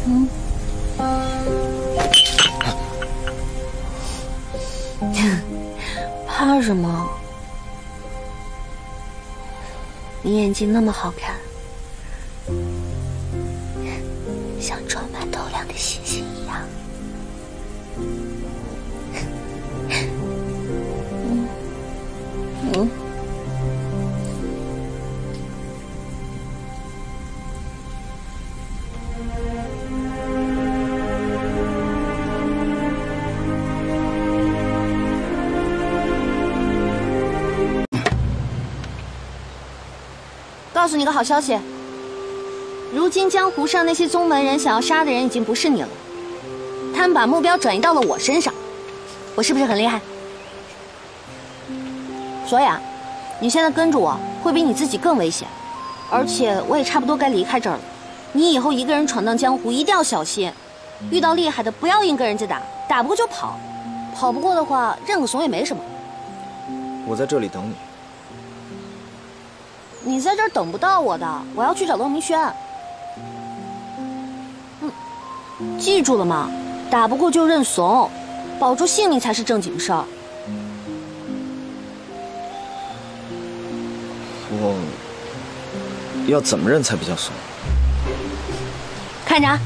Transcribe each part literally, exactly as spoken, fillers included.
嗯。怕什么？你眼睛那么好看，像装满透亮的星星一样。嗯嗯。 告诉你个好消息，如今江湖上那些宗门人想要杀的人已经不是你了，他们把目标转移到了我身上，我是不是很厉害？所以啊，你现在跟着我会比你自己更危险，而且我也差不多该离开这儿了。你以后一个人闯荡江湖一定要小心，遇到厉害的不要硬跟人家打，打不过就跑，跑不过的话认个怂也没什么。 我在这里等你。 你在这儿等不到我的，我要去找陆明轩。嗯，记住了吗？打不过就认怂，保住性命才是正经事儿。 我要怎么认才比较怂？ 看着啊，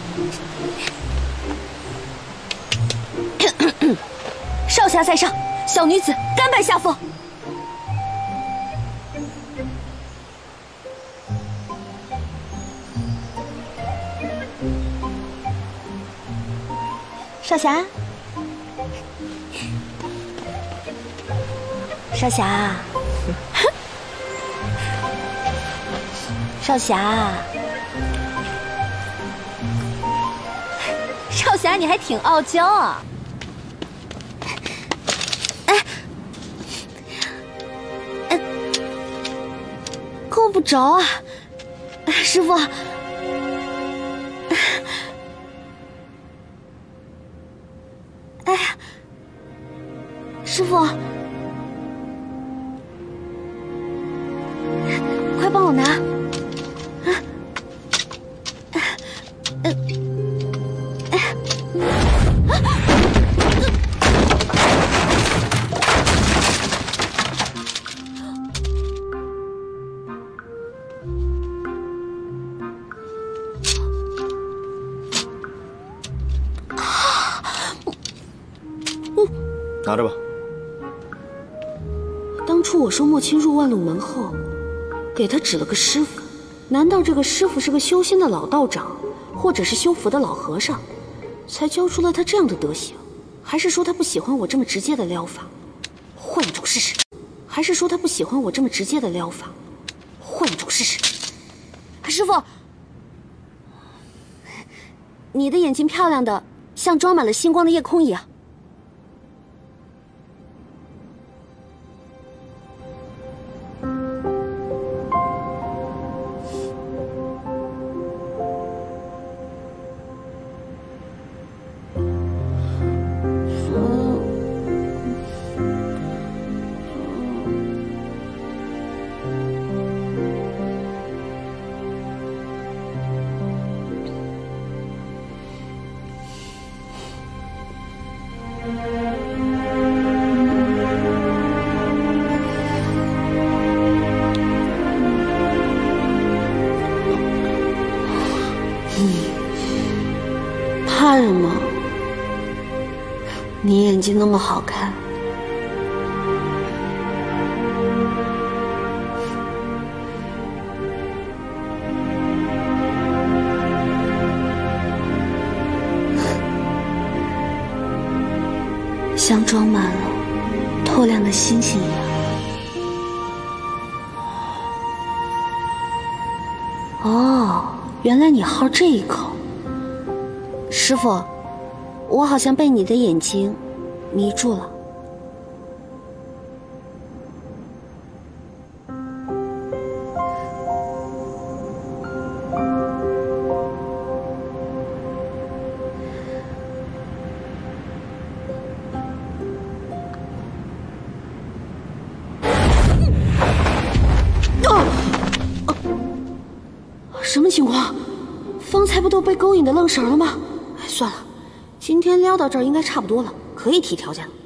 少侠在上，小女子甘拜下风。 少侠，少侠，少侠，少侠，你还挺傲娇啊！哎，哎，够不着啊，师傅。 哎呀，师傅，快帮我拿！啊，呃，哎，啊！ 拿着吧。 当初我收莫青入万路门后，给他指了个师傅。难道这个师傅是个修仙的老道长，或者是修佛的老和尚，才教出了他这样的德行？还是说他不喜欢我这么直接的撩法，换一种试试？还是说他不喜欢我这么直接的撩法，换一种试试？师傅，你的眼睛漂亮的像装满了星光的夜空一样。 怕什么？你眼睛那么好看，像装满了透亮的星星一样。哦，原来你好这一口。 师傅，我好像被你的眼睛迷住了。什么情况？方才才不都被勾引的愣神了吗？哎，算了，今天撩到这儿应该差不多了，可以提条件了。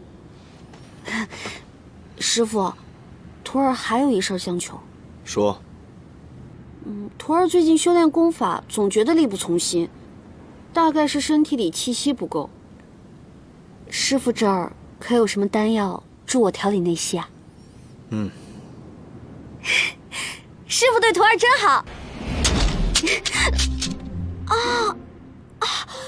师傅，徒儿还有一事相求。 说。 嗯，徒儿最近修炼功法，总觉得力不从心，大概是身体里气息不够。师傅这儿可有什么丹药助我调理内息啊？ 嗯。 师傅对徒儿真好。啊啊！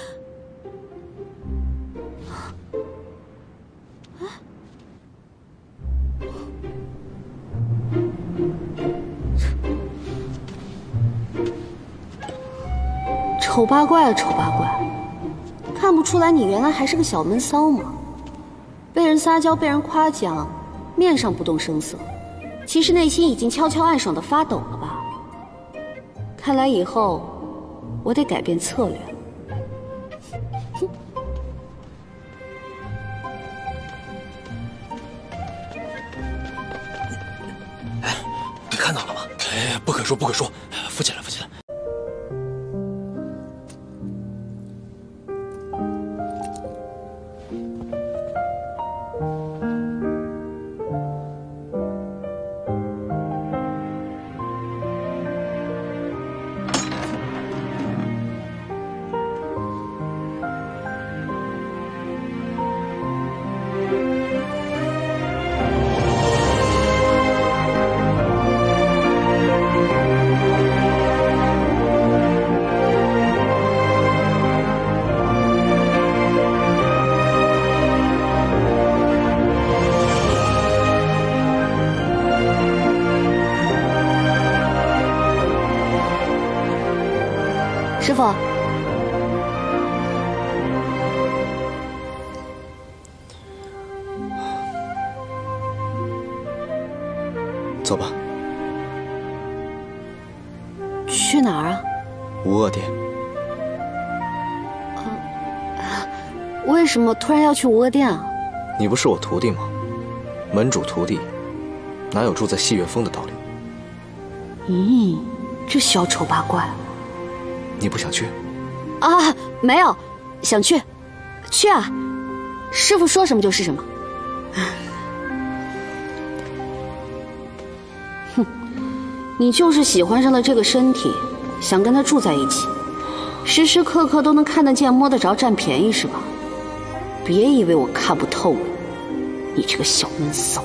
丑八怪啊，丑八怪！看不出来你原来还是个小闷骚吗？被人撒娇，被人夸奖，面上不动声色，其实内心已经悄悄暗爽的发抖了吧？看来以后我得改变策略了。 哎，你看到了吗？哎，不可说，不可说，扶起来，扶起来。 师傅， 走吧。 去哪儿啊？ 无恶殿。 为什么突然要去无恶殿啊？ 你不是我徒弟吗？门主徒弟，哪有住在戏月峰的道理？ 咦，这小丑八怪！ 你不想去？ 啊，没有，想去，去啊！师傅说什么就是什么。哼，你就是喜欢上了这个身体，想跟他住在一起，时时刻刻都能看得见、摸得着，占便宜是吧？别以为我看不透你，你这个小闷骚。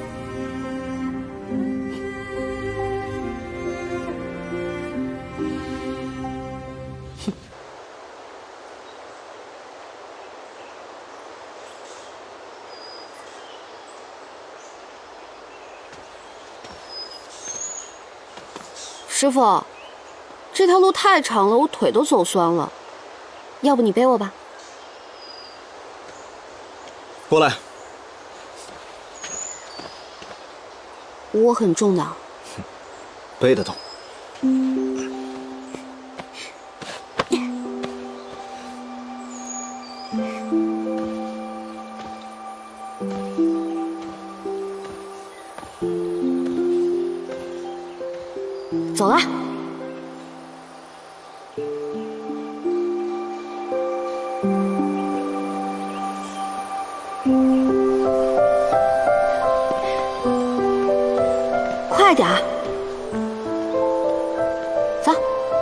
师傅，这条路太长了，我腿都走酸了，要不你背我吧？ 过来。 我很重的。 背得动。 走了。快点儿，走。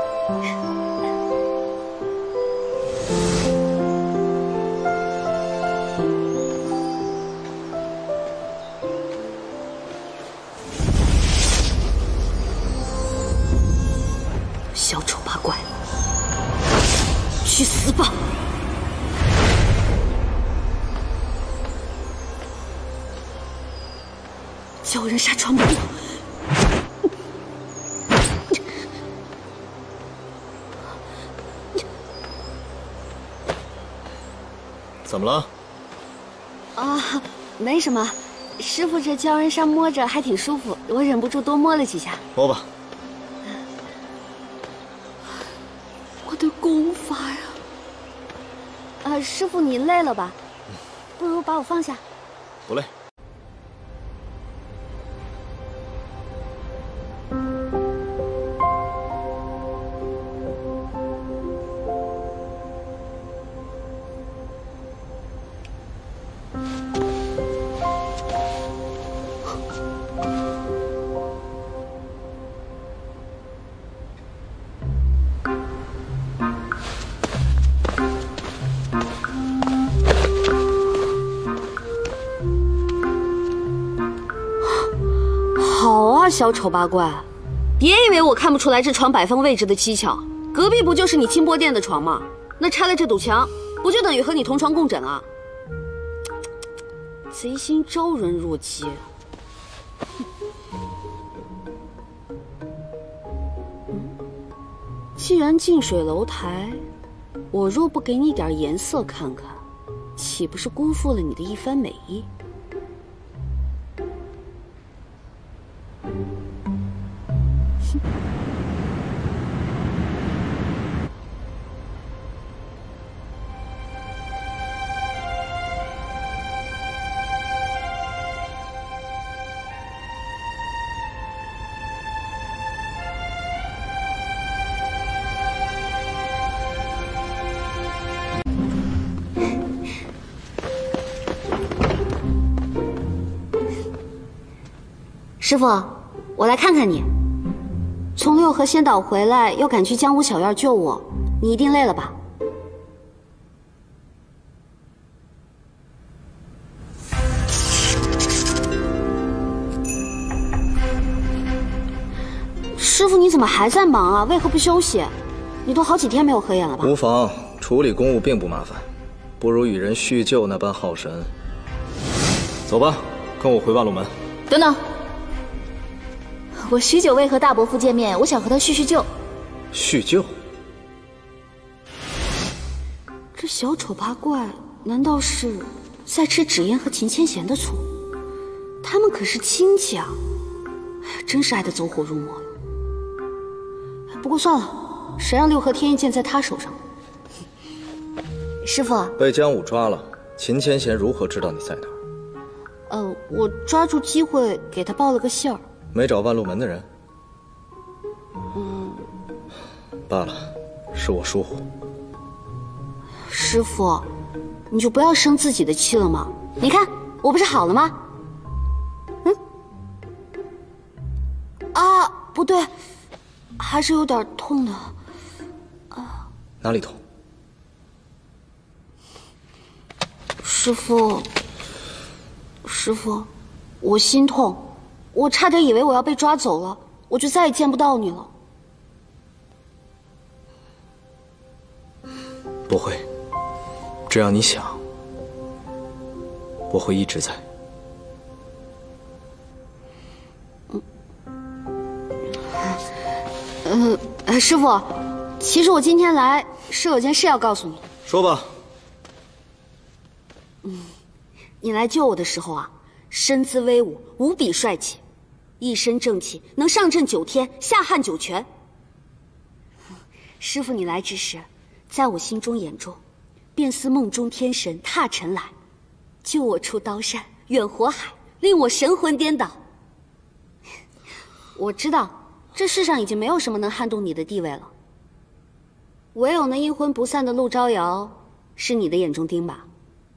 小丑八怪，去死吧！叫人杀传不过。 怎么了？ 啊，没什么。师傅这胶原纱摸着还挺舒服，我忍不住多摸了几下。 摸吧。 我的功法呀！啊，师傅你累了吧？不如把我放下。 不累。 小丑八怪，别以为我看不出来这床摆放位置的蹊跷。隔壁不就是你清波店的床吗？那拆了这堵墙，不就等于和你同床共枕啊？贼心招人若揭。既然近水楼台，我若不给你点颜色看看，岂不是辜负了你的一番美意？师傅，我来看看你。从六合仙岛回来，又赶去江武小院救我，你一定累了吧？师傅，你怎么还在忙啊？为何不休息？你都好几天没有合眼了吧？ 无妨，处理公务并不麻烦，不如与人叙旧那般耗神。走吧，跟我回万路门。 等等。我许久未和大伯父见面，我想和他叙叙旧。 叙旧？ 这小丑八怪难道是在吃纸烟和秦千贤的醋？他们可是亲戚啊！真是爱得走火入魔了。不过算了，谁让六合天一剑在他手上？ 师傅， 被江武抓了，秦千贤如何知道你在哪儿？ 呃，我抓住机会给他报了个信儿。 没找万路门的人？ 嗯， 罢了，是我疏忽。 师傅，你就不要生自己的气了嘛。你看，我不是好了吗？嗯？啊，不对，还是有点痛的。啊， 哪里痛？ 师傅，师傅，我心痛。我差点以为我要被抓走了，我就再也见不到你了。 不会，只要你想，我会一直在。 嗯，呃，师傅，其实我今天来是有件事要告诉你。 说吧。 嗯，你来救我的时候啊，身姿威武，无比帅气，一身正气，能上阵九天，下汉九泉。师傅，你来之时，在我心中眼中，便似梦中天神踏尘来，救我出刀山，远火海，令我神魂颠倒。我知道，这世上已经没有什么能撼动你的地位了，唯有那阴魂不散的陆招摇，是你的眼中钉吧？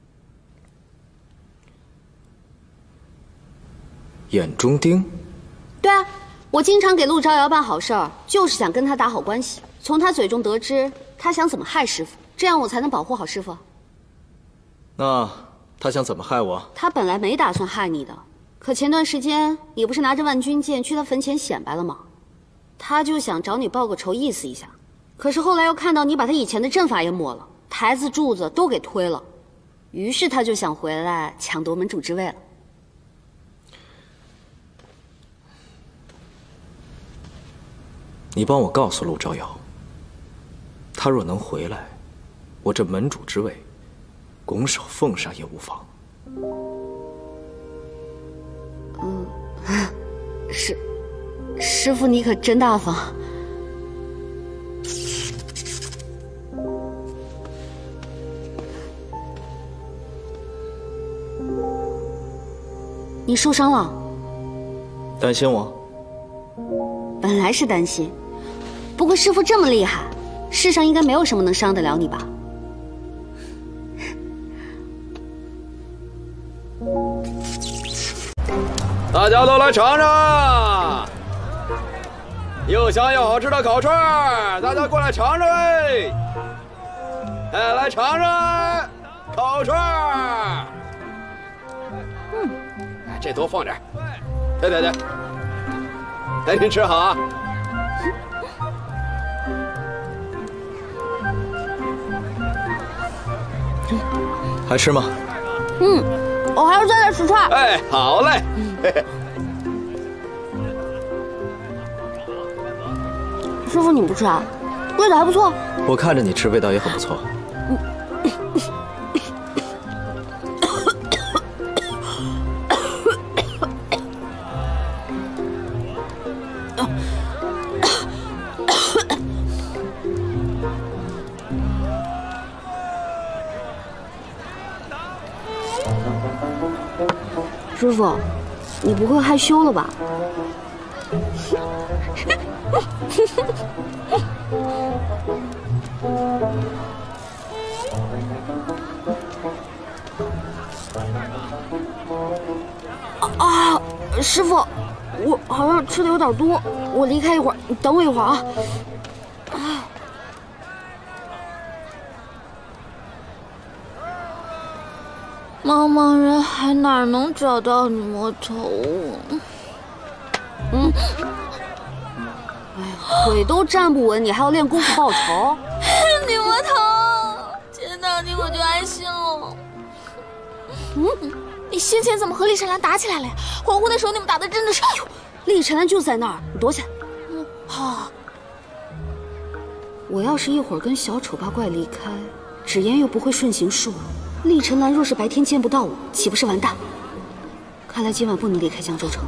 眼中钉？ 对啊，我经常给陆招摇办好事儿，就是想跟他打好关系，从他嘴中得知他想怎么害师傅，这样我才能保护好师傅。 那他想怎么害我？ 他本来没打算害你的，可前段时间你不是拿着万军剑去他坟前显摆了吗？他就想找你报个仇，意思一下。可是后来又看到你把他以前的阵法也抹了，台子柱子都给推了，于是他就想回来抢夺门主之位了。 你帮我告诉陆招摇，他若能回来，我这门主之位，拱手奉上也无妨。 嗯，师师傅，你可真大方。你受伤了？ 担心我？ 本来是担心。不过师傅这么厉害，世上应该没有什么能伤得了你吧？ 大家都来尝尝，又香又好吃的烤串儿，大家过来尝尝哎！哎，来尝尝烤串儿。嗯，这多放点。对对对。 带您吃好啊。 还吃吗？ 嗯，我还要再来吃串。 哎，好嘞。嘿嘿。 师傅，你不吃啊？味道还不错。 我看着你吃，味道也很不错。 师傅，你不会害羞了吧？啊，师傅，我好像吃的有点多，我离开一会儿，你等我一会儿啊。啊。 茫茫人海哪能找到女魔头？ 嗯，哎呀，腿都站不稳，你还要练功夫报仇？ 女魔头，见到你我就安心了。嗯，你先前怎么和厉晨兰打起来了呀？恍惚的时候你们打的真的是……哎呦， 厉晨兰就在那儿，你躲起来。 嗯，好。 我要是一会儿跟小丑八怪离开，芷言又不会顺行术。厉晨兰若是白天见不到我，岂不是完蛋？看来今晚不能离开江州城。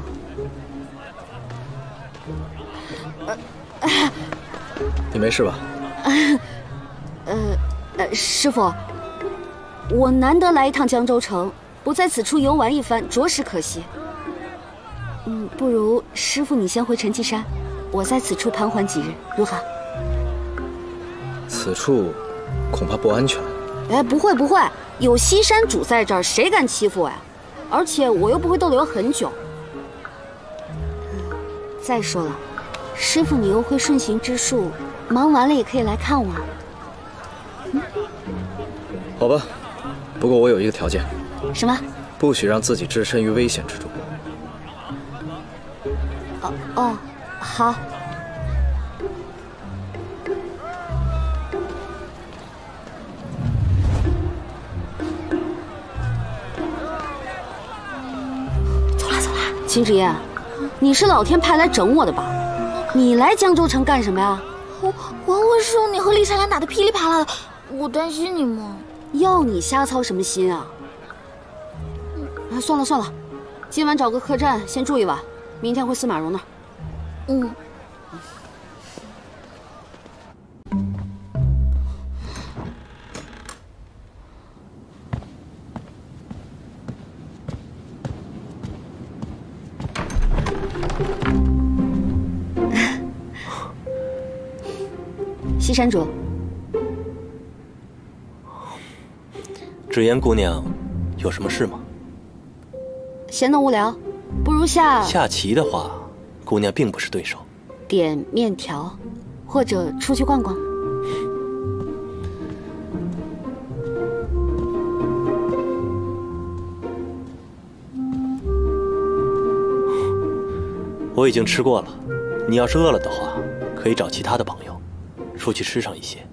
呃，你没事吧？ 呃呃，师傅，我难得来一趟江州城，不在此处游玩一番，着实可惜。嗯，不如师傅你先回陈岐山，我在此处盘桓几日，如何？ 此处恐怕不安全。 哎，不会不会。有西山主在这儿，谁敢欺负我呀？而且我又不会逗留很久。再说了，师傅你又会顺行之术，忙完了也可以来看我。嗯、 好吧，不过我有一个条件。 什么？ 不许让自己置身于危险之中。 哦哦，好。秦芷燕，你是老天派来整我的吧？你来江州城干什么呀？ 我我我说你和厉晨兰打得噼里啪啦的，我担心你嘛。 要你瞎操什么心啊？啊，算了算了，今晚找个客栈先住一晚，明天回司马蓉那儿。 嗯。 西山主， 芷言姑娘，有什么事吗？ 闲得无聊，不如下下棋的话，姑娘并不是对手。 点面条，或者出去逛逛。 我已经吃过了，你要是饿了的话，可以找其他的朋友，出去吃上一些。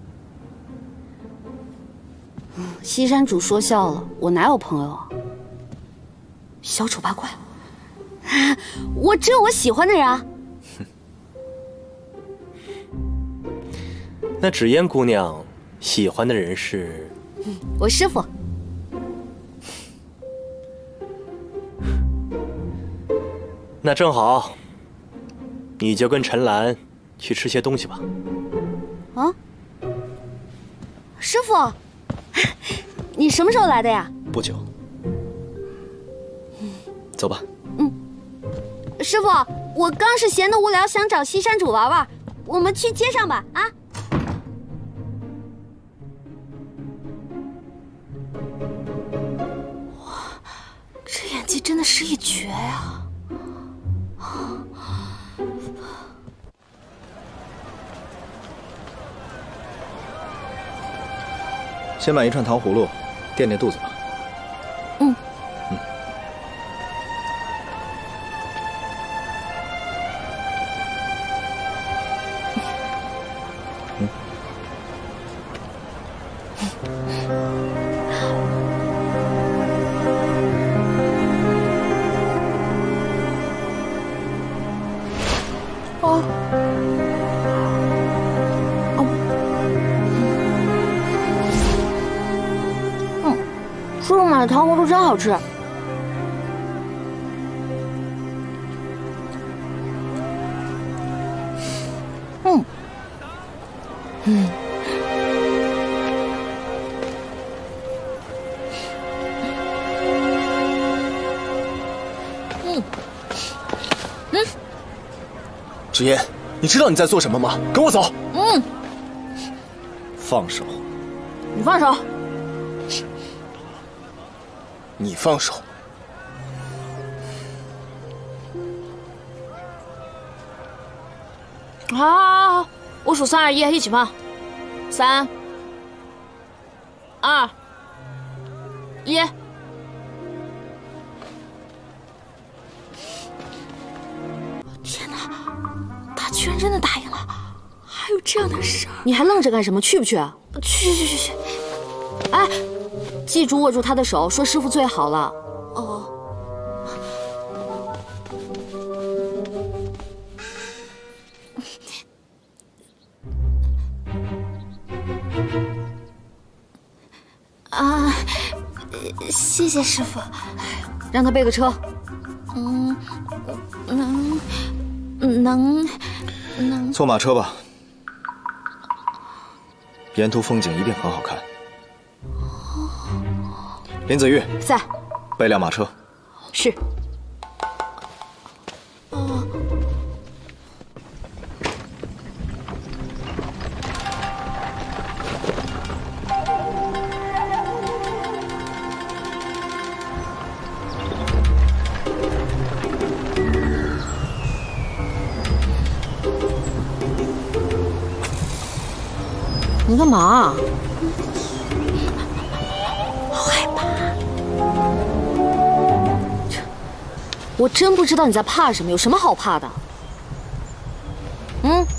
西山主说笑了，我哪有朋友啊？小丑八怪，我只有我喜欢的人啊。 那芷嫣姑娘喜欢的人是？ 我师傅。 那正好，你就跟陈兰去吃些东西吧。 啊，师傅，你什么时候来的呀？ 不久。走吧。 嗯，师傅，我刚是闲得无聊，想找西山主玩玩，我们去街上吧。啊。 哇，这演技真的是一绝呀！ 先买一串糖葫芦，垫垫肚子吧。 嗯。嗯。 哦。哦。嗯，叔叔买的糖葫芦真好吃。嗯。嗯。嗯。嗯。 芷嫣，你知道你在做什么吗？跟我走。 嗯。 放手。 你放手。 你放手。 好，好，好，我数三二一，一起放。三、二、一。 天哪，他居然真的答应了！还有这样的事儿？ 你还愣着干什么？去不去？ 去去去去！ 哎，记住握住他的手，说师傅最好了。 哦。啊，谢谢师傅。 让他备个车。 嗯，能，能，能。 坐马车吧，沿途风景一定很好看。林子玉在， 备辆马车。 是。 哦。 你干嘛？ 好害怕！ 我真不知道你在怕什么，有什么好怕的？嗯？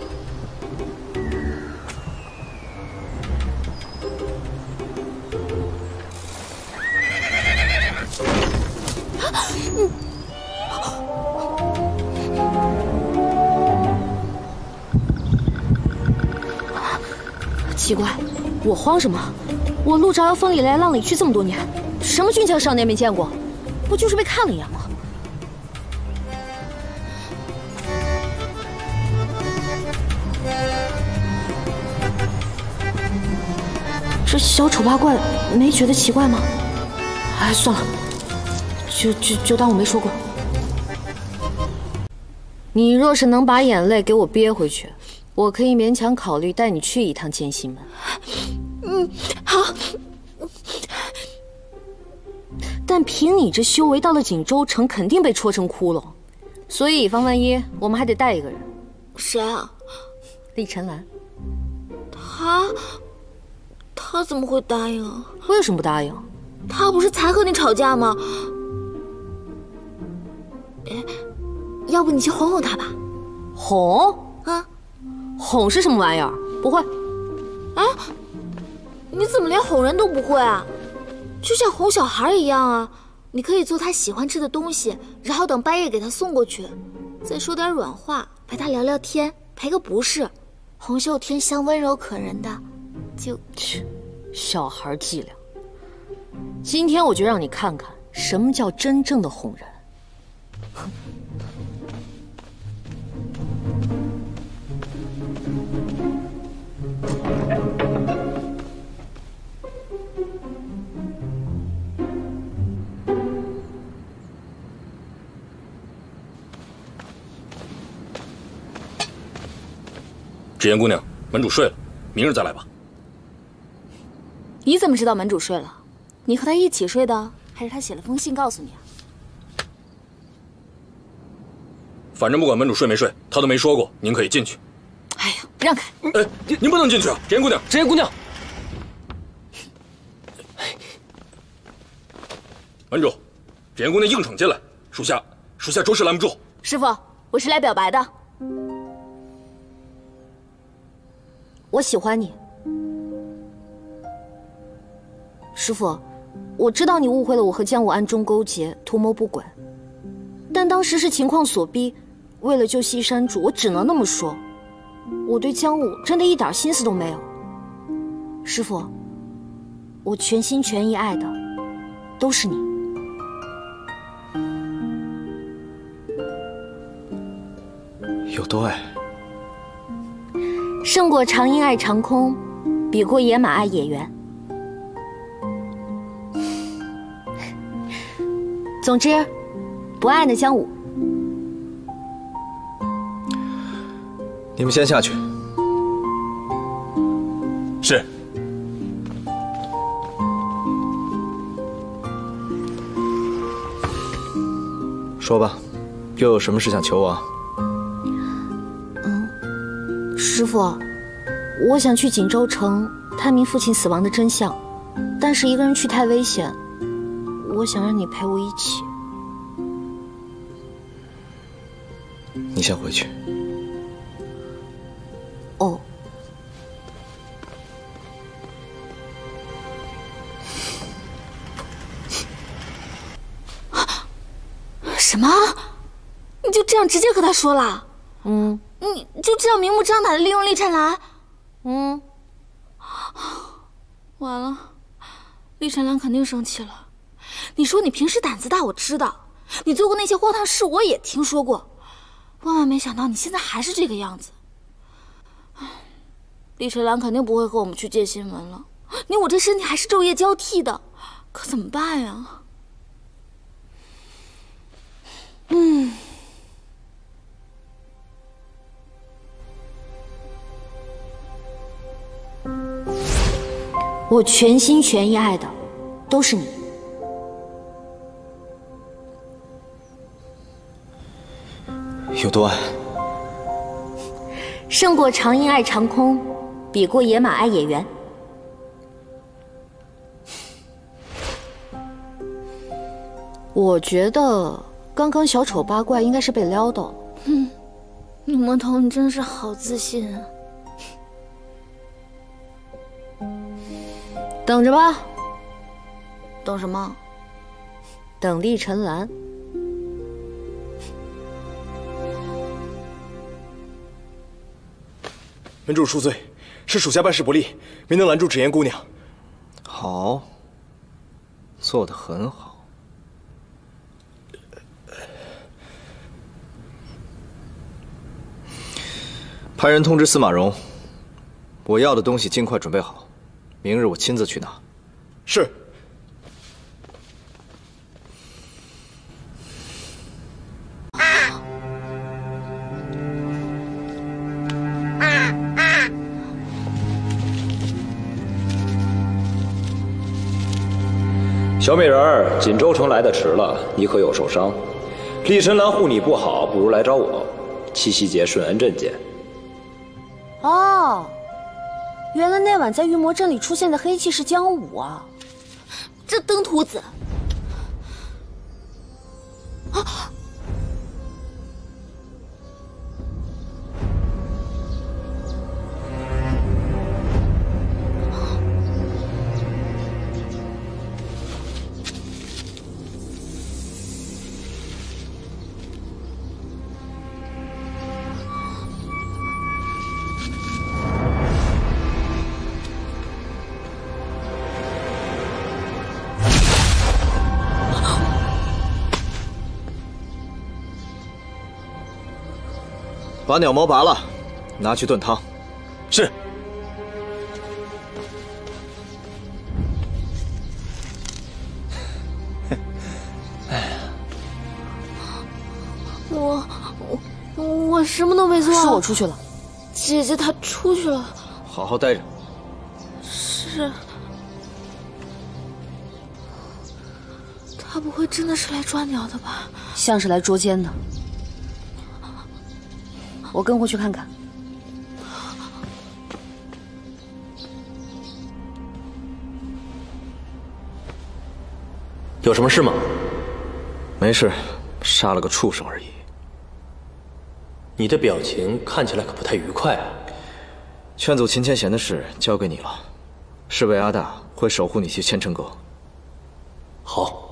奇怪，我慌什么？我陆朝瑶风里来浪里去这么多年，什么俊俏少年没见过？不就是被看了一眼吗？这小丑八怪没觉得奇怪吗？哎，算了，就就就当我没说过。你若是能把眼泪给我憋回去，我可以勉强考虑带你去一趟剑心门。 嗯，好。 但凭你这修为，到了锦州城肯定被戳成窟窿，所以以防万一，我们还得带一个人。 谁啊？ 厉晨兰。 他，他怎么会答应啊？ 为什么不答应？ 他不是才和你吵架吗？哎，要不你去哄哄他吧？ 哄？ 啊？ 哄是什么玩意儿？不会。 啊？你怎么连哄人都不会啊？就像哄小孩一样啊！你可以做他喜欢吃的东西，然后等半夜给他送过去，再说点软话，陪他聊聊天，赔个不是。红袖添香，温柔可人的，就切，小孩伎俩。今天我就让你看看什么叫真正的哄人。哼。 芷嫣姑娘，门主睡了，明日再来吧。 你怎么知道门主睡了？你和他一起睡的，还是他写了封信告诉你啊？ 反正不管门主睡没睡，他都没说过，您可以进去。 哎呀，让开！ 哎，您您不能进去啊！芷嫣姑娘， 芷嫣姑娘， 门主，芷嫣姑娘硬闯进来，属下属下着实拦不住。 师傅，我是来表白的。 我喜欢你。 师父，我知道你误会了我和江武暗中勾结，图谋不轨，但当时是情况所逼，为了救西山主，我只能那么说。我对江武真的一点心思都没有。师父，我全心全意爱的都是你。 有多爱？ 胜过长鹰爱长空，比过野马爱野原。总之，不爱的江武。 你们先下去。 是。 说吧，又有什么事想求我？ 嗯，师父，我想去锦州城探明父亲死亡的真相，但是一个人去太危险，我想让你陪我一起。 你先回去。 哦。 什么？你就这样直接和他说了？ 嗯。 你就这样明目张胆的利用厉晨兰？ 嗯。 完了，厉晨兰肯定生气了。你说你平时胆子大，我知道，你做过那些荒唐事，我也听说过。万万没想到你现在还是这个样子。厉晨兰肯定不会和我们去借新闻了。你我这身体还是昼夜交替的，可怎么办呀？ 嗯。我全心全意爱的都是你。 有多爱？ 胜过长鹰爱长空，比过野马爱野原。我觉得刚刚小丑八怪应该是被撩到了。 嗯，女魔头，你真是好自信啊！ 等着吧。 等什么？ 等厉晨兰。 门主恕罪，是属下办事不力，没能拦住芷妍姑娘。 好，做得很好。派人通知司马荣，我要的东西尽快准备好，明日我亲自去拿。 是。 小美人儿，锦州城来的迟了，你可有受伤？厉晨兰护你不好，不如来找我。七夕节顺恩镇见。 哦，原来那晚在御魔镇里出现的黑气是江武啊！ 这登徒子啊！ 把鸟毛拔了，拿去炖汤。 是。 哎呀，我我我什么都没做。 是我出去了。 姐姐她出去了。 好好待着。 是。她不会真的是来抓鸟的吧？ 像是来捉奸的。我跟过去看看。 有什么事吗？ 没事，杀了个畜生而已。 你的表情看起来可不太愉快啊。 劝阻秦千贤的事交给你了，是为阿大会守护你去千仞阁。 好。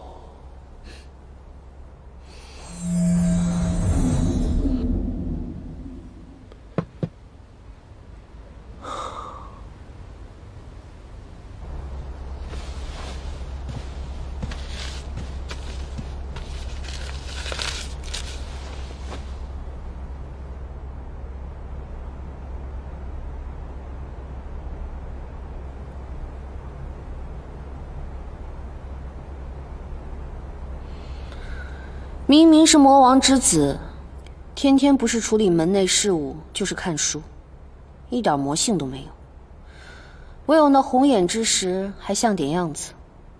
明明是魔王之子，天天不是处理门内事务，就是看书，一点魔性都没有。唯有那红眼之时还像点样子。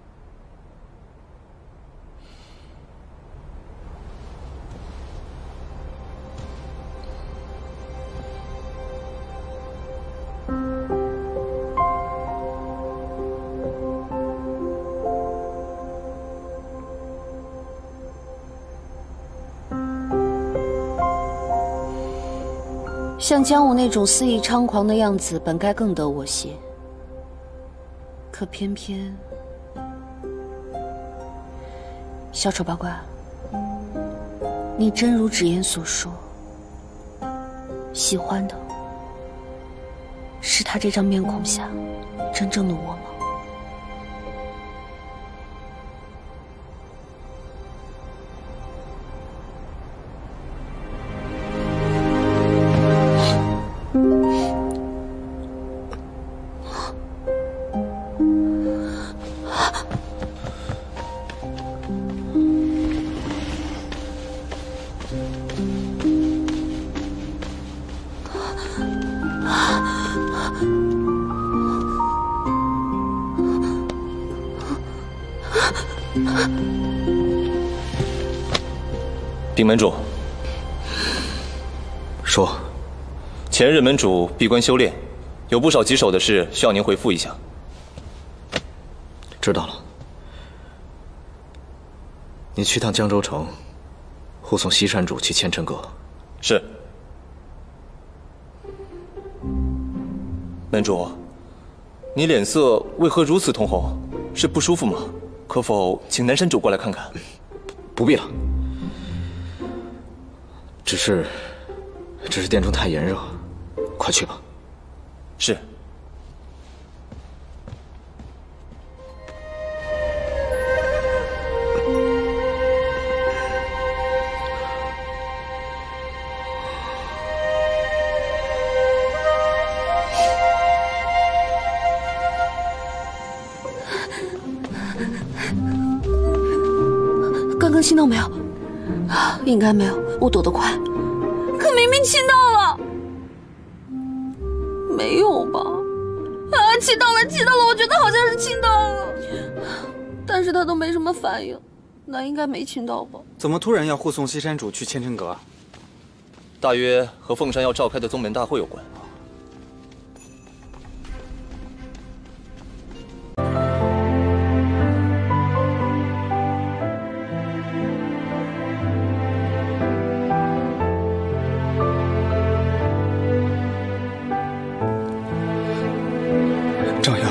像江武那种肆意猖狂的样子，本该更得我些。可偏偏，小丑八怪，你真如纸言所说，喜欢的是他这张面孔下真正的我吗？ 丁门主， 说， 前任门主闭关修炼，有不少棘手的事需要您回复一下。 知道了。你去趟江州城，护送西山主去千仞阁。 是。门主，你脸色为何如此通红？是不舒服吗？可否请南山主过来看看？ 不必了。 只是，只是殿中太炎热，快去吧。 是。 刚刚亲到没有？应该没有，我躲得快。 可明明亲到了，没有吧？啊，亲到了，亲到了！我觉得好像是亲到了，但是他都没什么反应，那应该没亲到吧？ 怎么突然要护送西山主去千仞阁？ 大约和凤山要召开的宗门大会有关。 赵瑶，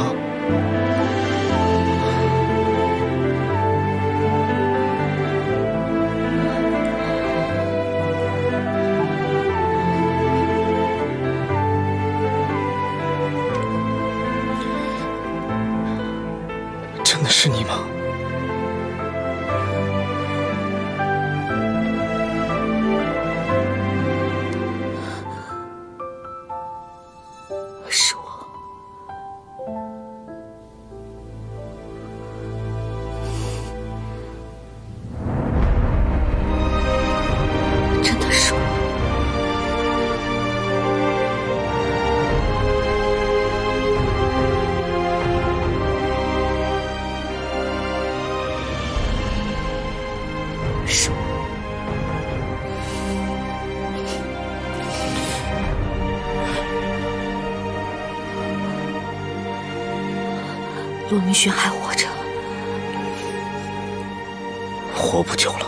真的是你吗？ 是我。 骆明轩还活着， 活不久了。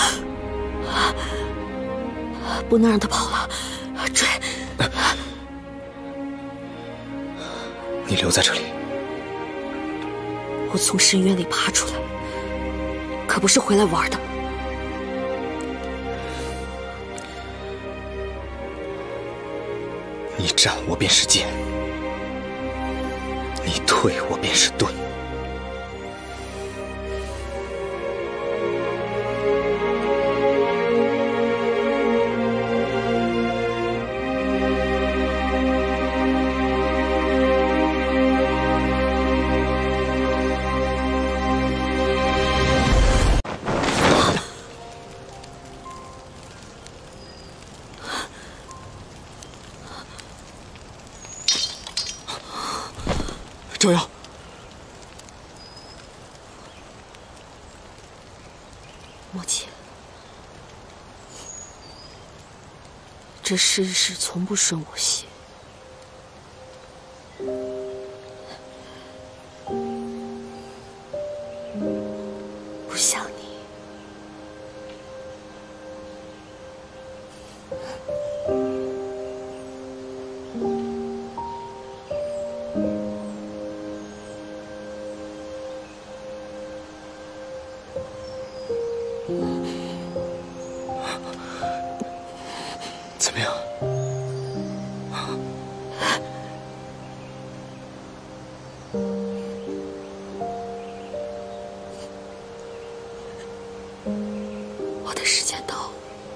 不能让他跑了，追！ 你留在这里。 我从深渊里爬出来，可不是回来玩的。 你战我便是剑，你退我便是盾。 芍药， 母亲，这世事从不顺我心，不像你。 怎么样？ 我的时间到了。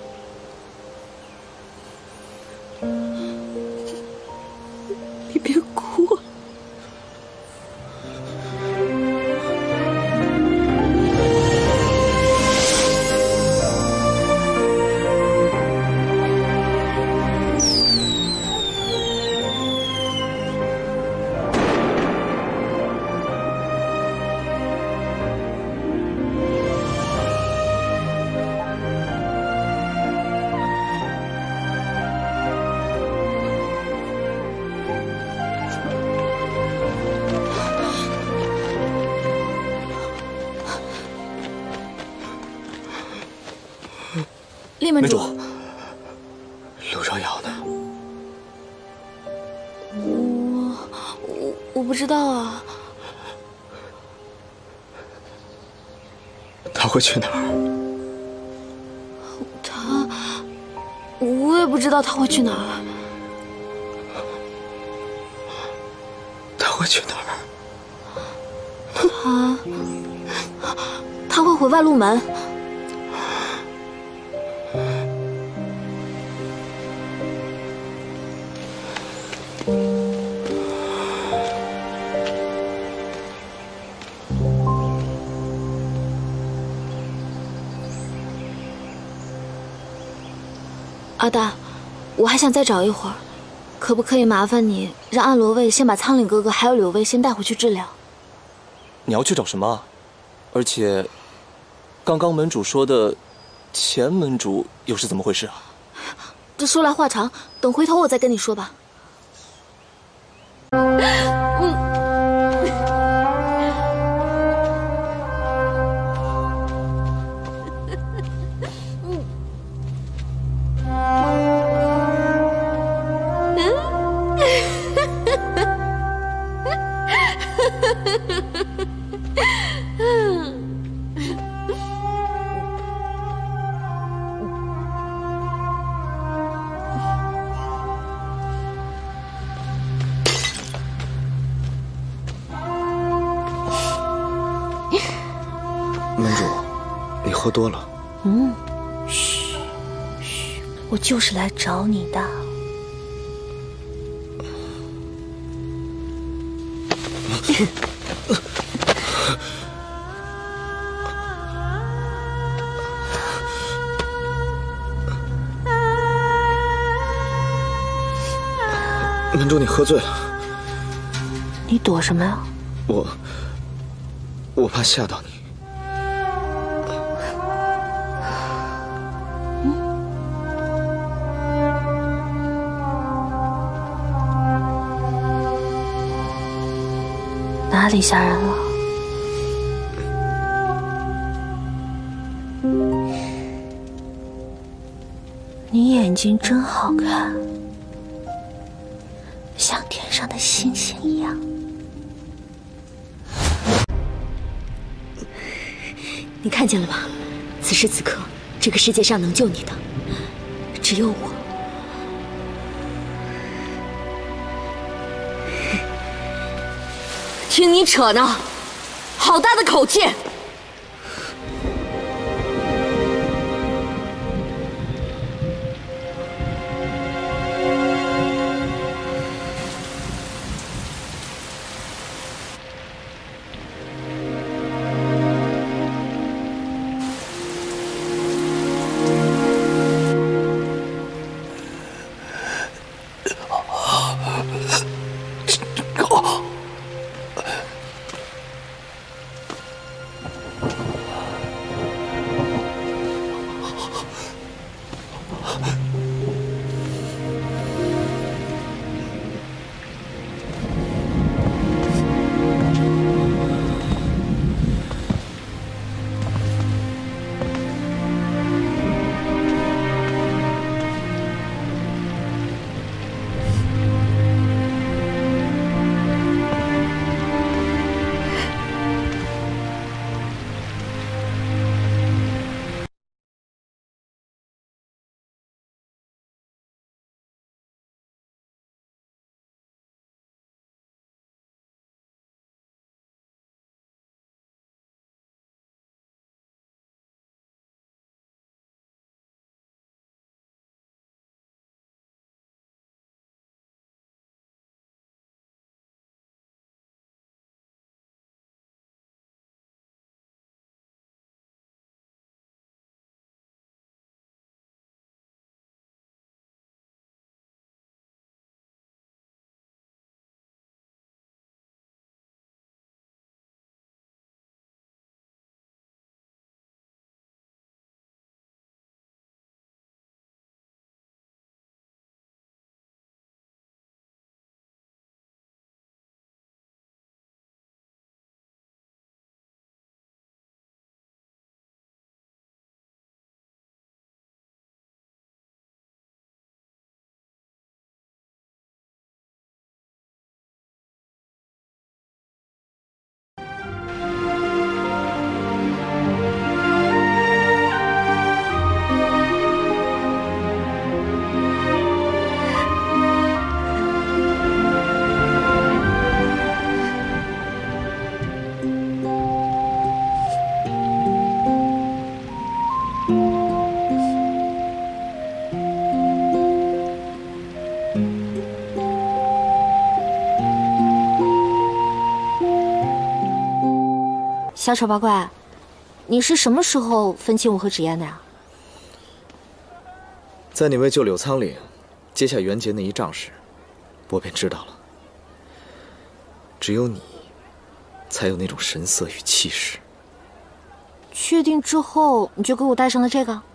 你别哭啊！ 厉门主， 陆昭瑶呢？ 我我我不知道啊。 他会去哪儿？ 他，我也不知道他会去哪儿。 他会去哪他， 儿？ 他会回外路门。阿大，我还想再找一会儿，可不可以麻烦你让安罗卫先把苍岭哥哥还有柳卫先带回去治疗？ 你要去找什么啊？而且，刚刚门主说的前门主又是怎么回事啊？ 这说来话长，等回头我再跟你说吧。嗯。 门主，你喝多了。 嗯，嘘嘘，我就是来找你的。 门主，你喝醉了。 你躲什么呀？ 我，我怕吓到你。 哪里吓人了？你眼睛真好看，像天上的星星一样。 你看见了吧？此时此刻，这个世界上能救你的，只有我。听你扯呢，好大的口气！小丑八怪，你是什么时候分清我和芷嫣的呀？ 在你为救柳苍岭接下元劫那一仗时，我便知道了。只有你，才有那种神色与气势。 确定之后，你就给我戴上了这个？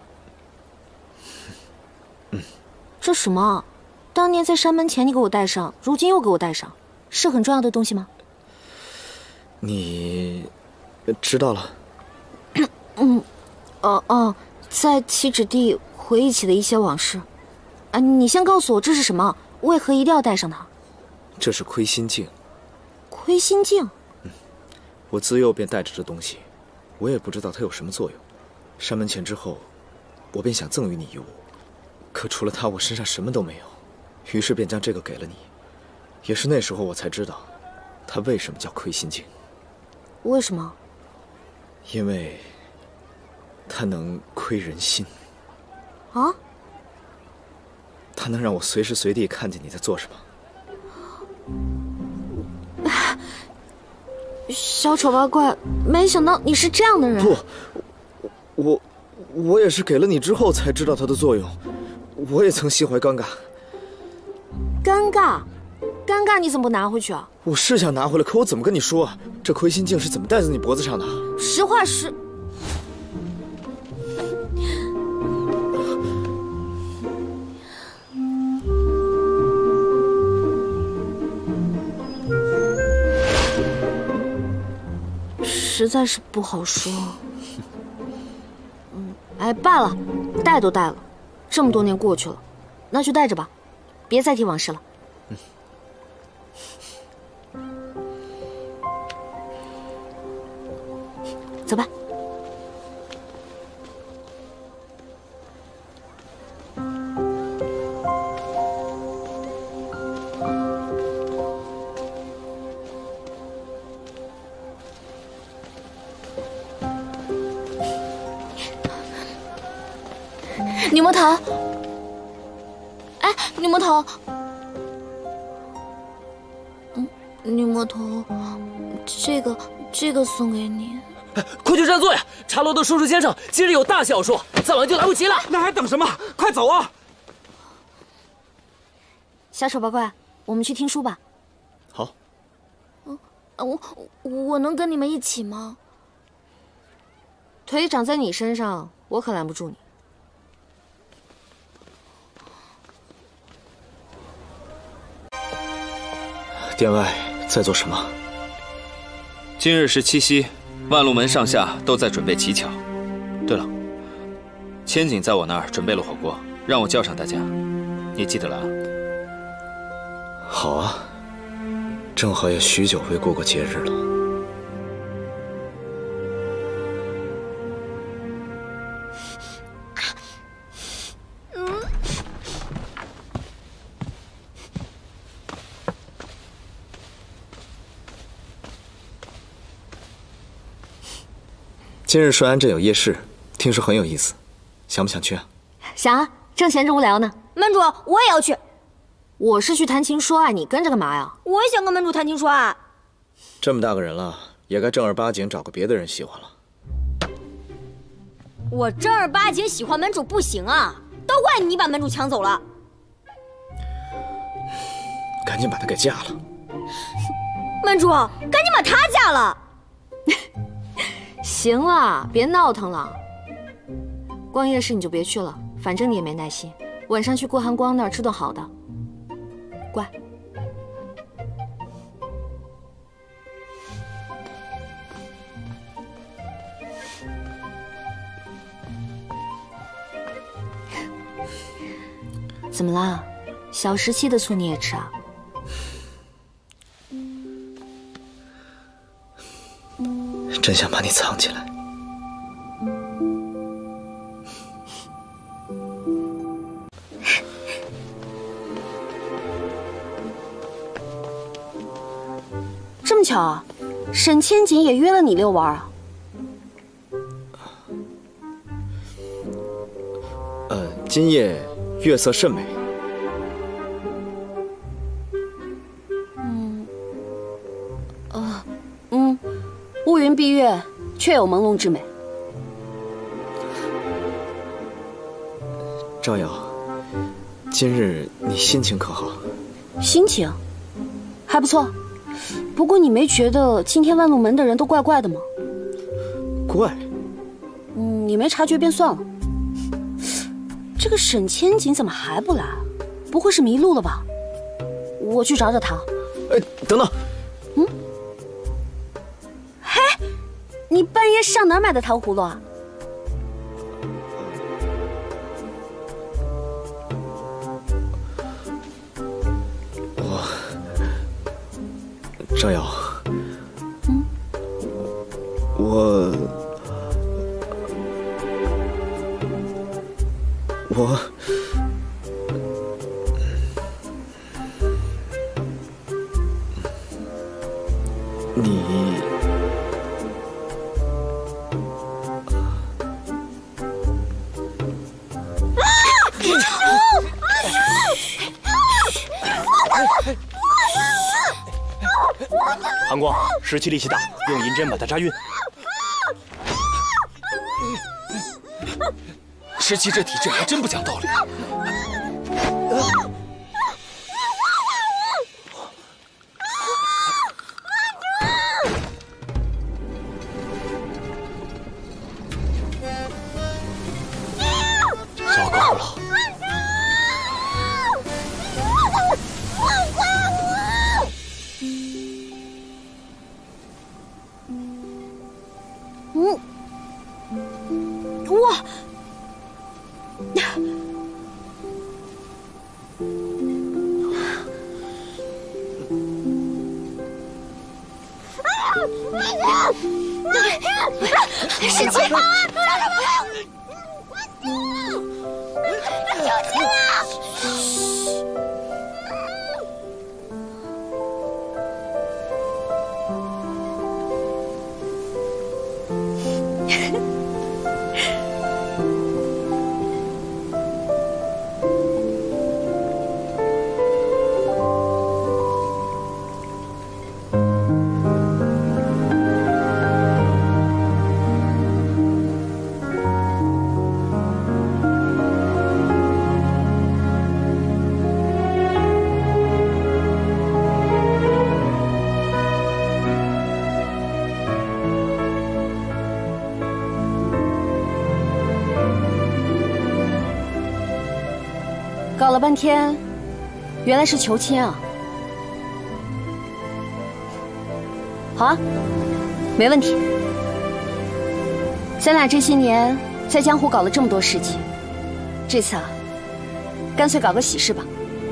嗯。 这什么？当年在山门前你给我戴上，如今又给我戴上，是很重要的东西吗？ 你知道了。 嗯，哦哦，在起止地回忆起的一些往事。啊，你先告诉我这是什么？为何一定要戴上它？ 这是窥心镜。 窥心镜？ 嗯，我自幼便带着这东西，我也不知道它有什么作用。山门前之后，我便想赠予你一物，可除了它，我身上什么都没有，于是便将这个给了你。也是那时候我才知道，它为什么叫窥心镜。 为什么？ 因为它能窥人心。 啊？ 它能让我随时随地看见你在做什么。 小丑八怪，没想到你是这样的人。 不，我我也是给了你之后才知道它的作用。我也曾心怀尴尬。 尴尬？尴尬你怎么不拿回去啊？ 我是想拿回来，可我怎么跟你说啊？这窥心镜是怎么戴在你脖子上的？ 实话实。实在是不好说。嗯，哎，罢了，戴都戴了，这么多年过去了，那就戴着吧，别再提往事了。嗯。走吧。 柠檬桃，哎，柠檬桃，嗯，柠檬桃，这个这个送给你。 哎，快去占座呀！茶楼的叔叔先生今日有大事要说，再晚就来不及了。 那还等什么？快走啊！ 小丑八怪，我们去听书吧。 好。 嗯，我我能跟你们一起吗？ 腿长在你身上，我可拦不住你。 殿外在做什么？ 今日是七夕，万路门上下都在准备乞巧。对了，千景在我那儿准备了火锅，让我叫上大家，你记得来啊？ 好啊，正好也许久未过过节日了。今日顺安镇有夜市，听说很有意思，想不想去啊？ 想啊，正闲着无聊呢。 门主，我也要去。 我是去谈情说爱，你跟着干嘛呀？ 我也想跟门主谈情说爱。 这么大个人了，也该正儿八经找个别的人喜欢了。 我正儿八经喜欢门主不行啊，都怪你把门主抢走了。 赶紧把他给嫁了。 门主，赶紧把他嫁了。 行了，别闹腾了。逛夜市你就别去了，反正你也没耐心。晚上去顾寒光那儿吃顿好的。乖。怎么啦？小时期的醋你也吃啊？ 真想把你藏起来。 这么巧啊，沈千锦也约了你遛弯啊？ 呃，今夜月色甚美。 嗯，呃，嗯，乌云蔽月，确有朦胧之美。 赵瑶，今日你心情可好？ 心情还不错。不过你没觉得今天万路门的人都怪怪的吗？ 怪？ 嗯，你没察觉便算了。这个沈千锦怎么还不来？不会是迷路了吧？我去找找他。 哎，等等。 嗯？嘿，你半夜上哪儿买的糖葫芦啊？ 赵瑶， 嗯， 我我你寒光，湿气力气大，用银针把它扎晕。 湿气这体质还真不讲道理。 糟糕了！ 嗯，哇！ 十七，你干什么？救命啊！ 搞了半天，原来是求亲啊！好啊，没问题。咱俩这些年在江湖搞了这么多事情，这次啊，干脆搞个喜事吧。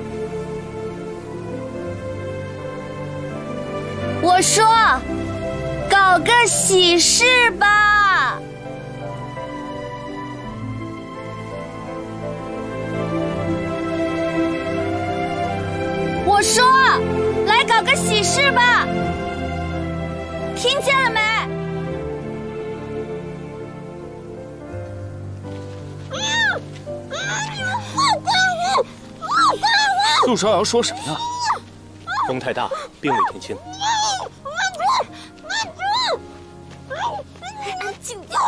我说，搞个喜事吧。我说，来搞个喜事吧。听见了没？ 陆少阳说什么呀？ 风太大，并未听清。 安静点。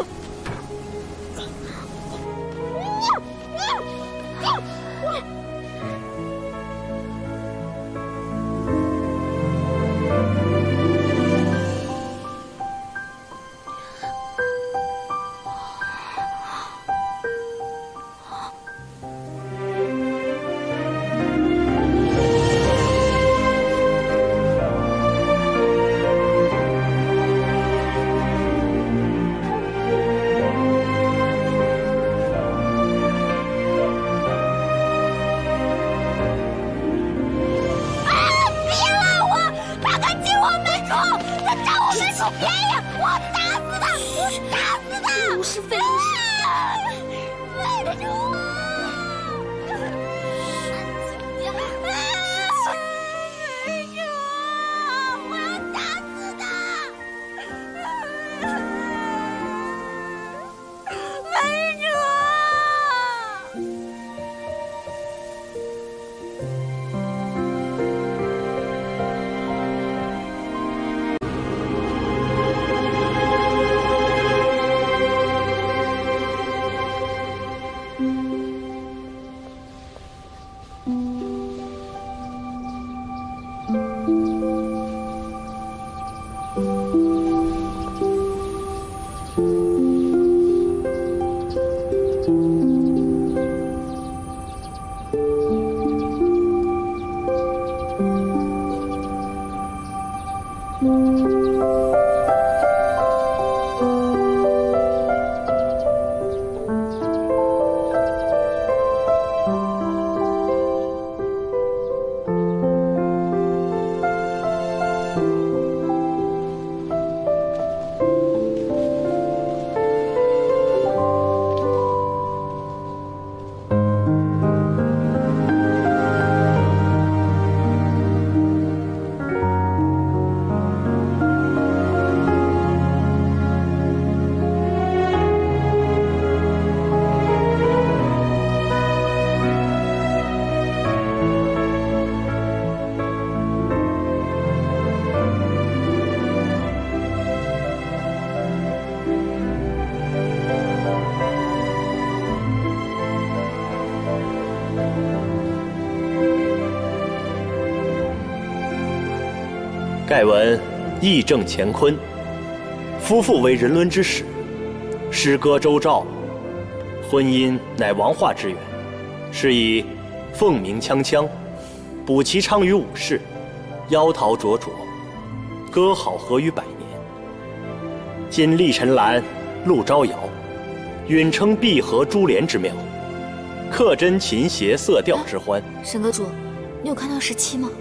盖闻义正乾坤，夫妇为人伦之始，师哥周昭，婚姻乃王化之源，是以凤鸣锵锵，补其昌于武士，妖桃灼灼，歌好合于百年。今立陈兰，陆招摇，允称碧荷珠帘之妙，克真琴弦色调之欢。 沈阁主，你有看到十七吗？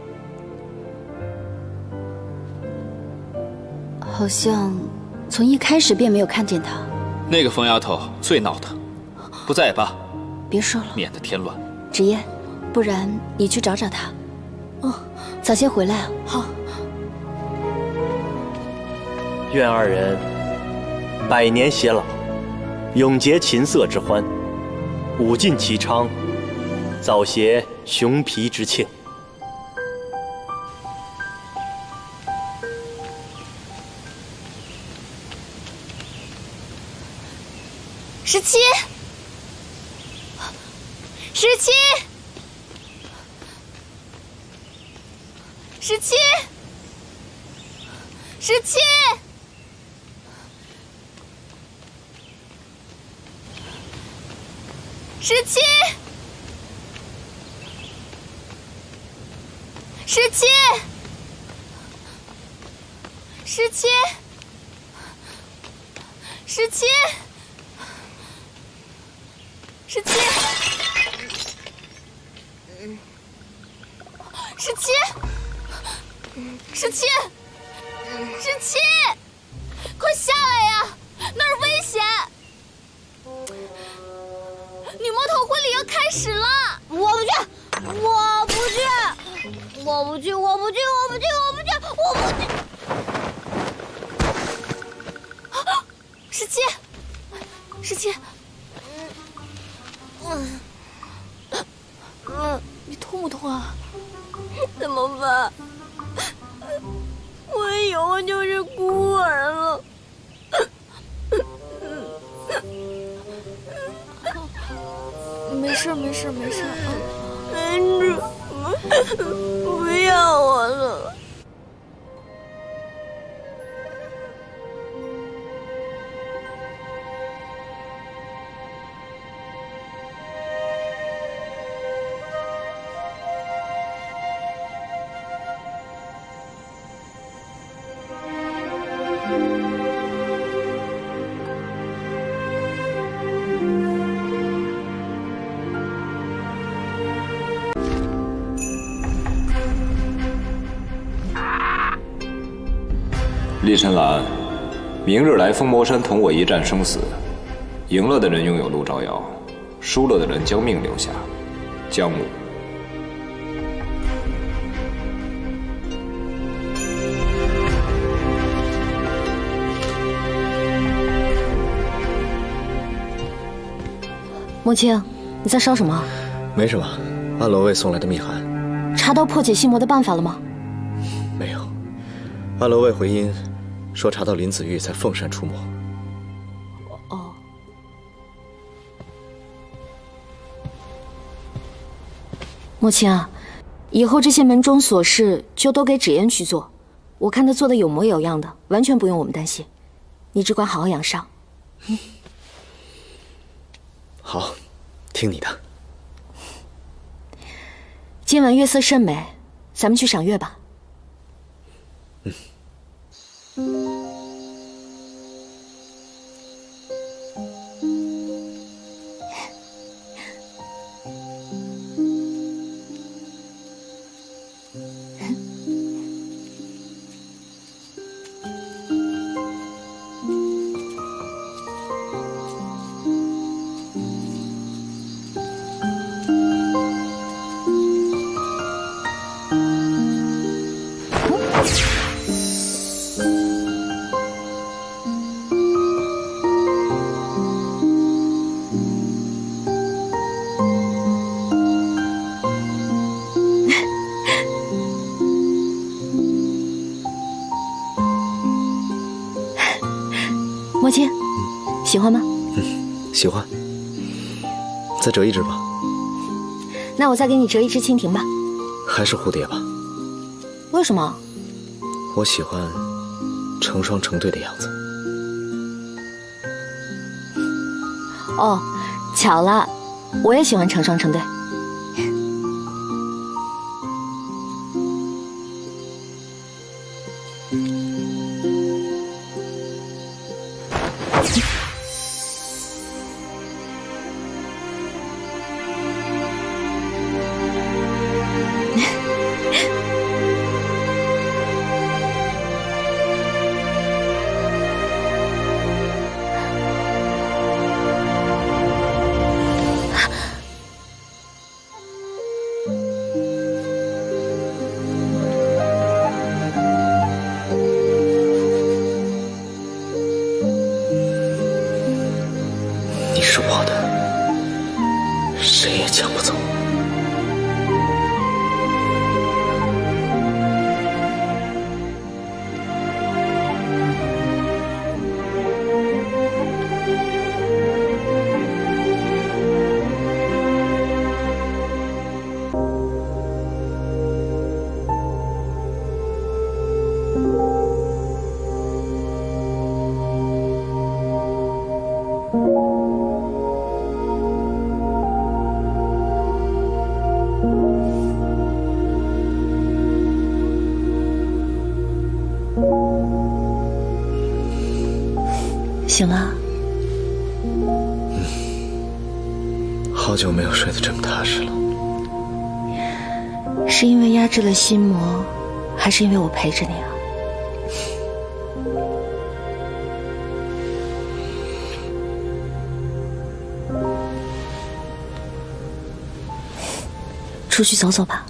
好像从一开始便没有看见他。 那个疯丫头最闹腾，不在也罢。 别说了， 免得添乱。 芷嫣，不然你去找找他。哦，早些回来啊。好。 愿二人百年偕老，永结琴瑟之欢，舞尽其昌，早携熊皮之庆。 十七，十七，十七，十七，十七， 十七，十七，十七，十七，十七，十七，十七，快下来呀！那儿危险！女魔头婚礼要开始了， 我不去，我不去，我不去，我不去，我不去，我不去，我不去。 啊！十七，十七，嗯，嗯，你痛不痛啊？ 怎么办？我以后就是孤儿了。 没事，没事，没事。 男主，不要我了。 厉深蓝，明日来风魔山同我一战生死，赢了的人拥有陆昭瑶，输了的人将命留下。江武。 莫青，你在烧什么？ 没什么，安罗卫送来的密函。 查到破解心魔的办法了吗？ 没有，安罗卫回音。说查到林子玉在凤山出没。 哦。莫青啊，以后这些门中琐事就都给芷嫣去做，我看她做的有模有样的，完全不用我们担心。你只管好好养伤。嗯。 好，听你的。 今晚月色甚美，咱们去赏月吧。 嗯。 莫青，喜欢吗？ 嗯，喜欢。再折一只吧。 那我再给你折一只蜻蜓吧。 还是蝴蝶吧。 为什么？ 我喜欢成双成对的样子。 哦，巧了，我也喜欢成双成对。 是我的，谁也抢不走。 醒了。 嗯，好久没有睡得这么踏实了。 是因为压制了心魔，还是因为我陪着你啊？出去走走吧。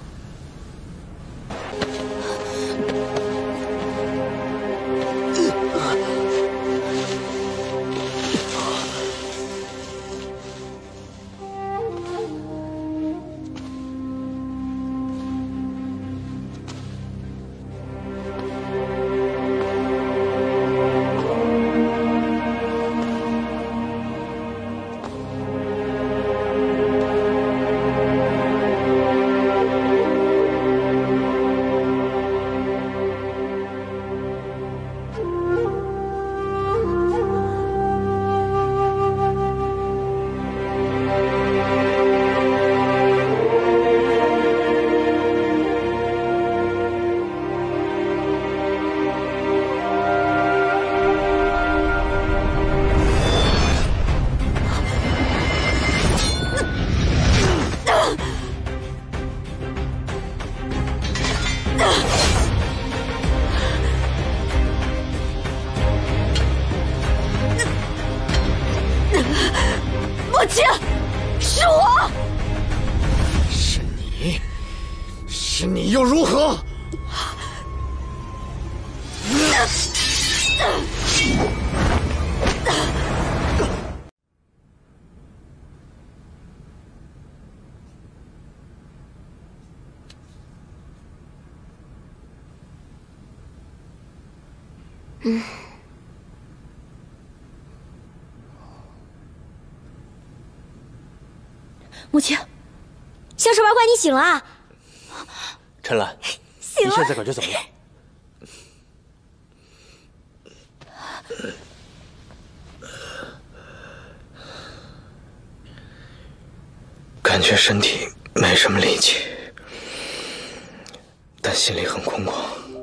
母亲，是我， 是你，是你又如何？ 嗯。 母亲， 小丑八怪，你醒了啊！ 陈兰， 醒了。 你现在感觉怎么样？ 感觉身体没什么力气，但心里很空旷，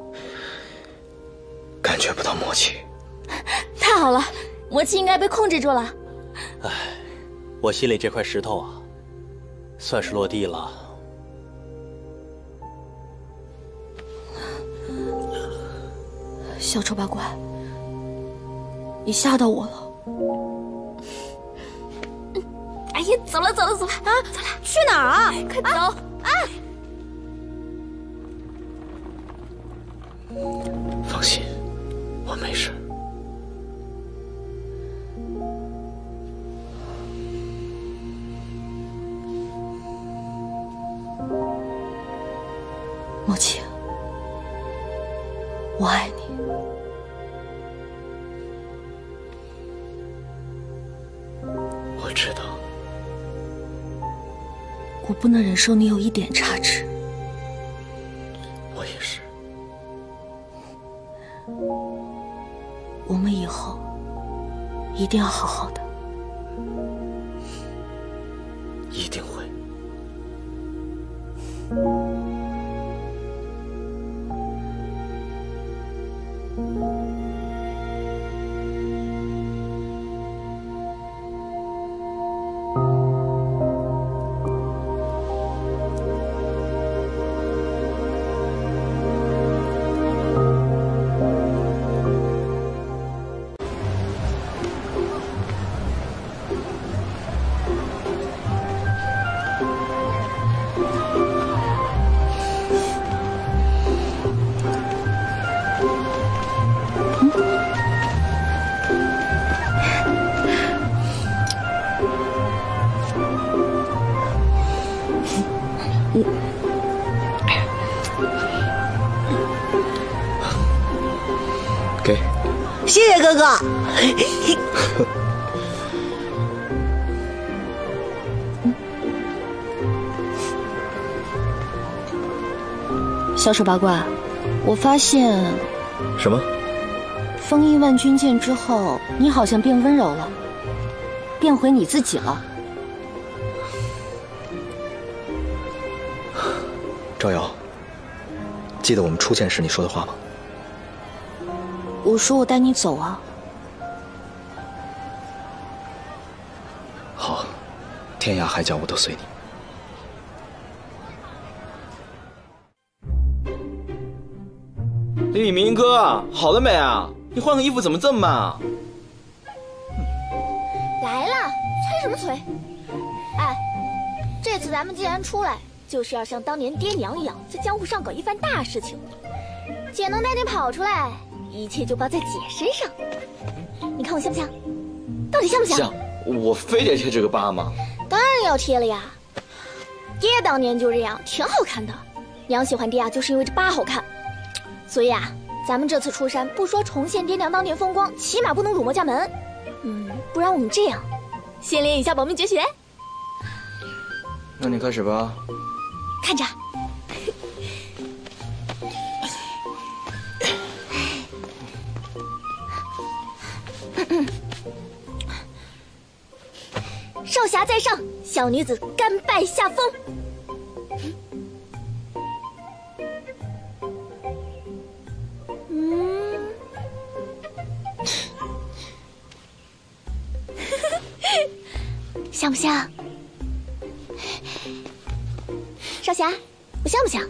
感觉不到魔气。 太好了，魔气应该被控制住了。 唉，我心里这块石头啊，算是落地了。 小丑八怪，你吓到我了。 哎呀，走了走了走了啊，走了，去哪儿啊？快走啊！ 放心，我没事。 母亲，我爱你。 我知道。 我不能忍受你有一点差池。 我也是。 我们以后一定要好好的。 一定会。给， 谢谢哥哥。 小丑八怪，我发现什么？ 封印万军剑之后，你好像变温柔了，变回你自己了。 赵瑶，记得我们初见时你说的话吗？ 我说我带你走啊。 天涯海角我都随你。李明哥，好了没啊？你换个衣服怎么这么慢啊？ 来了，催什么催？哎，这次咱们既然出来，就是要像当年爹娘一样，在江湖上搞一番大事情。姐能带你跑出来，一切就包在姐身上。你看我像不像？到底像不像？ 像。我非得贴这个疤吗？ 当然要贴了呀。爹当年就这样，挺好看的。娘喜欢爹啊，就是因为这疤好看。所以啊，咱们这次出山，不说重现爹娘当年风光，起码不能辱没家门。嗯，不然我们这样，先练一下保命绝学。 那你开始吧。 看着。少侠在上，小女子甘拜下风。嗯，像不像？少侠，我像不像？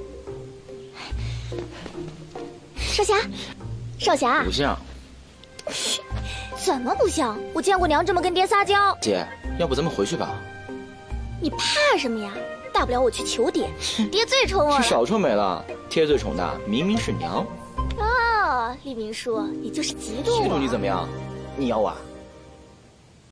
少侠，少侠， 不像。 怎么不像？我见过娘这么跟爹撒娇。 姐，要不咱们回去吧？ 你怕什么呀？大不了我去求爹，爹最宠我了。 少臭美了，爹最宠的明明是娘。 哦，李明叔，你就是嫉妒我。 嫉妒你怎么样？你咬我啊？